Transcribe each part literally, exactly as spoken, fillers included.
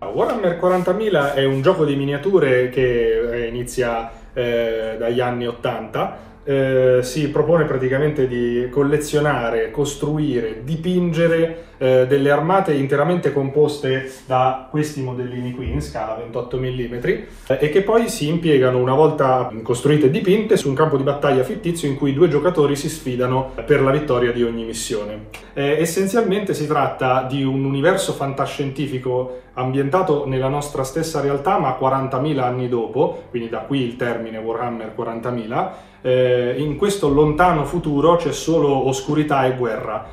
Warhammer quarantamila è un gioco di miniature che inizia eh, dagli anni ottanta. Eh, si propone praticamente di collezionare, costruire, dipingere eh, delle armate interamente composte da questi modellini qui in scala ventotto millimetri eh, e che poi si impiegano, una volta costruite e dipinte, su un campo di battaglia fittizio in cui due giocatori si sfidano per la vittoria di ogni missione. Eh, essenzialmente si tratta di un universo fantascientifico ambientato nella nostra stessa realtà ma quarantamila anni dopo, quindi da qui il termine Warhammer quarantamila. Eh, in questo lontano futuro c'è solo oscurità e guerra.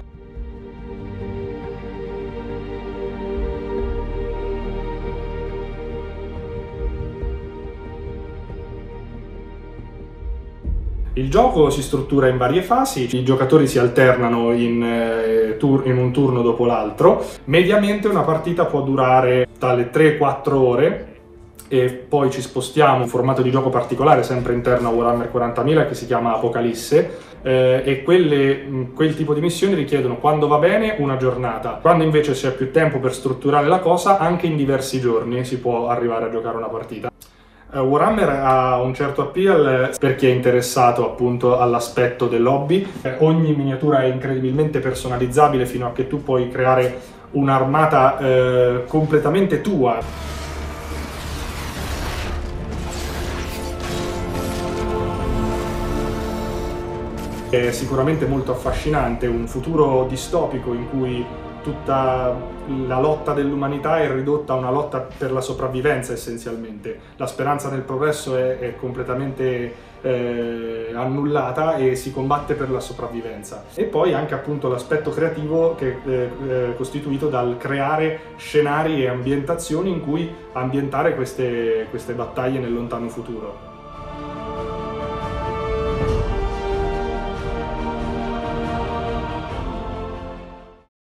Il gioco si struttura in varie fasi, i giocatori si alternano in, eh, tur in un turno dopo l'altro. Mediamente una partita può durare dalle tre quattro ore e poi ci spostiamo in un formato di gioco particolare sempre interno a Warhammer quarantamila che si chiama Apocalisse eh, e quelle, quel tipo di missioni richiedono, quando va bene, una giornata, quando invece c'è più tempo per strutturare la cosa, anche in diversi giorni si può arrivare a giocare una partita. Warhammer ha un certo appeal per chi è interessato appunto all'aspetto dell'hobby. Ogni miniatura è incredibilmente personalizzabile fino a che tu puoi creare un'armata eh, completamente tua. È sicuramente molto affascinante, un futuro distopico in cui tutta la lotta dell'umanità è ridotta a una lotta per la sopravvivenza essenzialmente. La speranza nel progresso è, è completamente eh, annullata e si combatte per la sopravvivenza. E poi anche appunto l'aspetto creativo che è eh, costituito dal creare scenari e ambientazioni in cui ambientare queste, queste battaglie nel lontano futuro.